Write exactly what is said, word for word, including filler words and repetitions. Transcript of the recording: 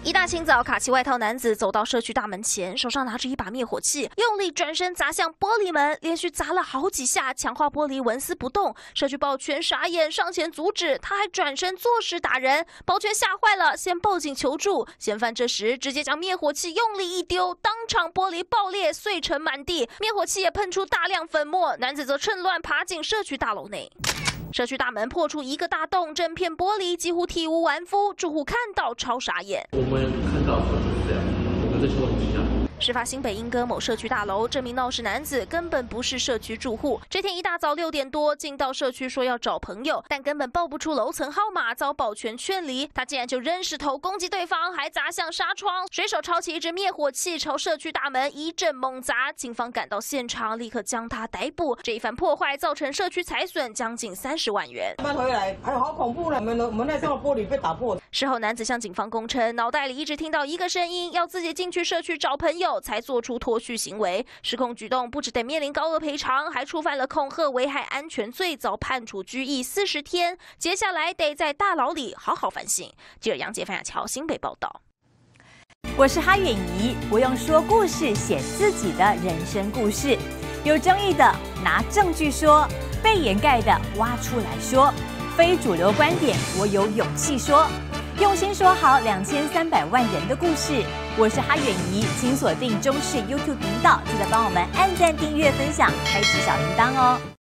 一大清早，卡其外套男子走到社区大门前，手上拿着一把灭火器，用力转身砸向玻璃门，连续砸了好几下，强化玻璃纹丝不动。社区保全傻眼，上前阻止，他还转身作势打人，保全吓坏了，先报警求助。嫌犯这时直接将灭火器用力一丢，当场玻璃爆裂，碎成满地，灭火器也喷出大量粉末。男子则趁乱爬进社区大楼内。社区大门破出一个大洞，整片玻璃几乎体无完肤，住户看到超傻眼。 我们看到的时候就是这样，我们在求一下。 事发新北莺歌某社区大楼，这名闹事男子根本不是社区住户。这天一大早六点多进到社区说要找朋友，但根本报不出楼层号码，遭保全劝离。他竟然就扔石头攻击对方，还砸向纱窗，随手抄起一支灭火器朝社区大门一阵猛砸。警方赶到现场，立刻将他逮捕。这一番破坏造成社区财损将近三十万元。 搬回来，哎呦，好恐怖了！我们的我们那上的玻璃被打破。 事后，男子向警方供称，脑袋里一直听到一个声音，要自己进去社区找朋友，才做出脱序行为。失控举动不只得面临高额赔偿，还触犯了恐吓危害安全罪，遭判处拘役四十天。接下来得在大牢里好好反省。记者杨杰、范雅乔新北报道。 我是哈远怡，我用说故事写自己的人生故事。有争议的拿证据说，被掩盖的挖出来说，非主流观点我有勇气说。用心说好两千三百万人的故事，我是哈远怡，请锁定中视 YouTube 频道，记得帮我们按赞、订阅、分享，开启小铃铛哦。